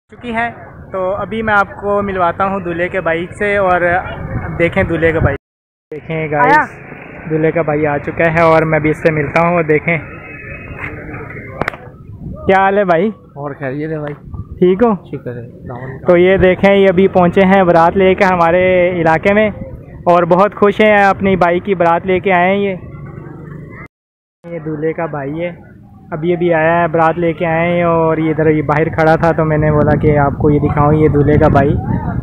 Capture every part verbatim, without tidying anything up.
चुकी है। तो अभी मैं आपको मिलवाता हूँ दूल्हे के बाइक से और देखें दूल्हे का बाइक। देखें गाइस, दूल्हे का भाई आ चुका है और मैं भी इससे मिलता हूँ और देखें क्या हाल है भाई। और खैरियत है भाई, ठीक हो? शुक्र है। तो ये देखें, ये अभी पहुँचे हैं बारात लेकर हमारे इलाके में और बहुत खुश हैं, अपनी बाइक की बारात लेके आए हैं। ये ये दूल्हे का भाई है, अभी अभी आया है, बारात लेके आए हैं और ये इधर ये बाहर खड़ा था तो मैंने बोला कि आपको ये दिखाऊं। ये दूल्हे का भाई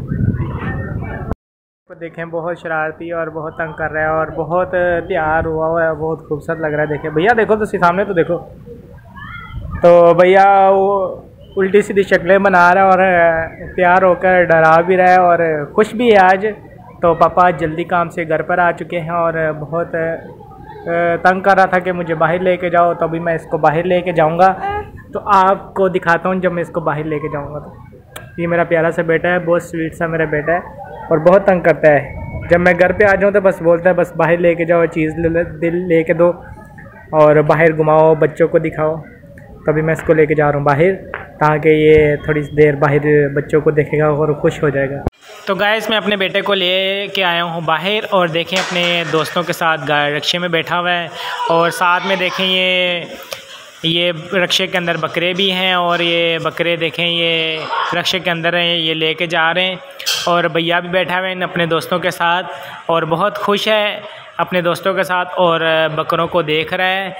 तो देखें बहुत शरारती और बहुत तंग कर रहा है और बहुत तैयार हुआ हुआ है, बहुत खूबसूरत लग रहा है। देखें भैया, देखो तो सामने तो देखो। तो भैया वो उल्टी सीधी शक्लें बना रहा है और तैयार होकर डरा भी रहा है और खुश भी है आज। तो पापा जल्दी काम से घर पर आ चुके हैं और बहुत तंग कर रहा था कि मुझे बाहर लेके जाओ, तो अभी मैं इसको बाहर लेके जाऊंगा। तो आपको दिखाता हूँ जब मैं इसको बाहर लेके जाऊंगा। तो ये मेरा प्यारा सा बेटा है, बहुत स्वीट सा मेरा बेटा है और बहुत तंग करता है। जब मैं घर पे आ जाऊँ तो बस बोलता है बस बाहर लेके जाओ, चीज़ ले, दिल लेके दो और बाहर घुमाओ, बच्चों को दिखाओ। तो अभी मैं इसको लेके जा रहा हूँ बाहर, ताकि ये थोड़ी देर बाहर बच्चों को देखेगा और खुश हो जाएगा। तो गाइस, मैं अपने बेटे को ले के आया हूँ बाहर और देखें अपने दोस्तों के साथ रिक्शे में बैठा हुआ है और साथ में देखें ये ये रिक्शे के अंदर बकरे भी हैं और ये बकरे देखें ये रिक्शे के अंदर हैं, ये लेके जा रहे हैं। और भैया भी बैठा हुआ है अपने दोस्तों के साथ और बहुत खुश है अपने दोस्तों के साथ और बकरों को देख रहा है।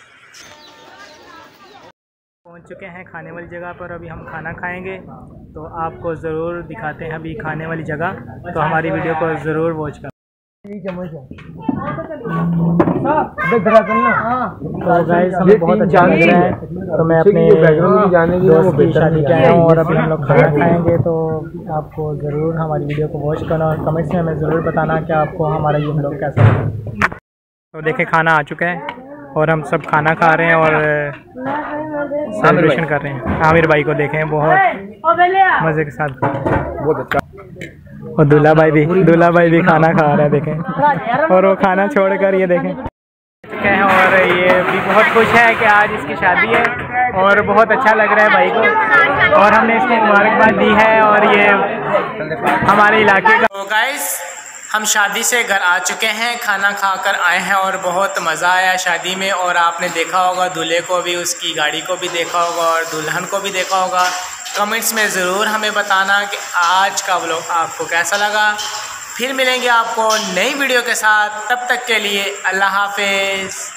पहुंच चुके हैं खाने वाली जगह पर, अभी हम खाना खाएंगे तो आपको ज़रूर दिखाते हैं अभी खाने वाली जगह। तो हमारी वीडियो को ज़रूर वॉच करें। तो गाइस, हमें बहुत अच्छा लग रहा है, तो मैं अपने दोस्त की शादी के आया हूँ और अभी हम लोग खाना खाएंगे। तो आपको ज़रूर हमारी वीडियो को वॉच करना और कमेंट्स में हमें ज़रूर बताना कि आपको हमारा ये व्लॉग कैसा लगा। तो देखें खाना आ चुका है और हम सब खाना खा रहे हैं और सेलिब्रेशन कर रहे हैं। आमिर भाई को देखें, बहुत मज़े के साथ, बहुत अच्छा। और दूल्हा भाई भी दूल्हा भाई भी खाना खा रहा है देखें, और वो खाना छोड़कर ये देखें हैं और ये भी बहुत खुश है कि आज इसकी शादी है और बहुत अच्छा लग रहा है भाई को और हमने इसको मुबारकबाद दी है। और ये हमारे इलाके का। तो गाइस, हम शादी से घर आ चुके हैं, खाना खाकर आए हैं और बहुत मज़ा आया शादी में। और आपने देखा होगा दूल्हे को भी, उसकी गाड़ी को भी देखा होगा और दुल्हन को भी देखा होगा। कमेंट्स में ज़रूर हमें बताना कि आज का व्लॉग आपको कैसा लगा। फिर मिलेंगे आपको नई वीडियो के साथ, तब तक के लिए अल्लाह हाफिज़।